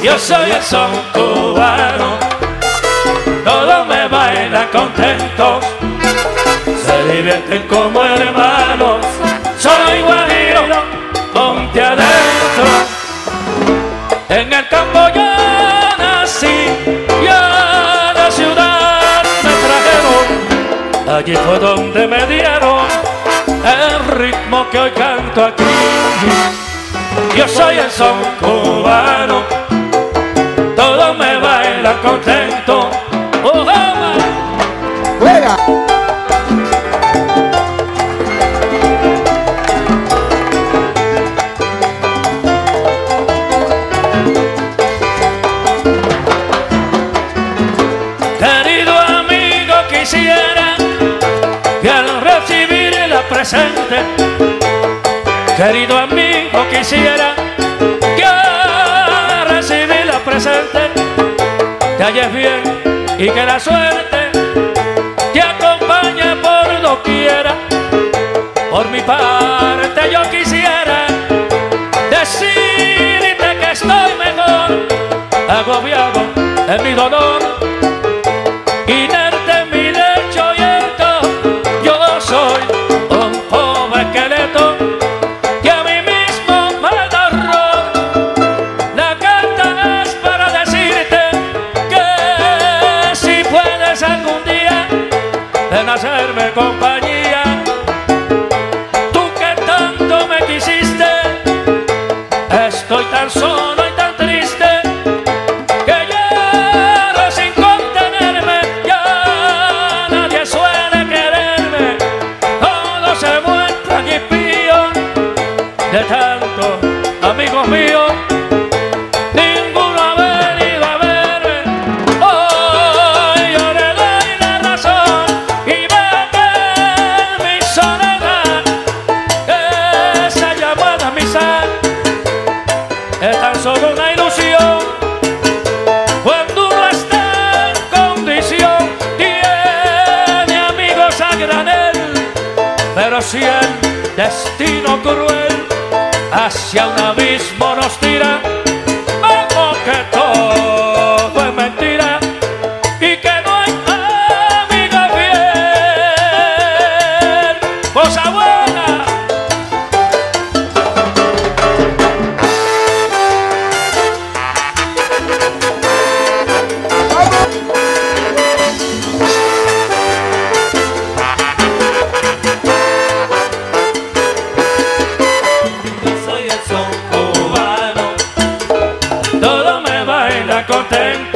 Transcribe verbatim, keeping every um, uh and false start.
Yo soy el son cubano, todos me bailan contentos, se divierten como hermanos. Soy guajiro, ponte adentro. En el campo yo nací y a la ciudad me trajeron. Allí fue donde me dieron el ritmo que hoy canto aquí. Yo soy el son cubano, todos me bailan contento. ¡Oh, ¡juega! Querido amigo, quisiera que al recibir la presente, querido amigo, quisiera que al recibir la presente te halles bien y que la suerte te acompañe por doquiera. Por mi parte yo quisiera decirte que estoy mejor, agobiado en mi dolor, inerte en mi lecho yerto. Yo soy un pobre esqueleto que a mí mismo me da horror. La carta es para decirte que si puedes algún día ven a hacerme compañía. Tú que tanto me quisiste, estoy tan solo y tan triste que lloro sin contenerme. Ya nadie suele quererme, todos se muestran impíos. De tanto, amigos míos, ninguno ha venido a verme. Hoy yo le doy la razón y ve que en mi soledad esa llamada amistad es tan solo una ilusión. Cuando uno está en condición, tiene amigos a granel, pero si el destino cruel hacia un abismo nos tira, vamos que todo es mentira y que no hay amigo fiel. Cosa buena. Yo soy el son cubano, todo me baila contento.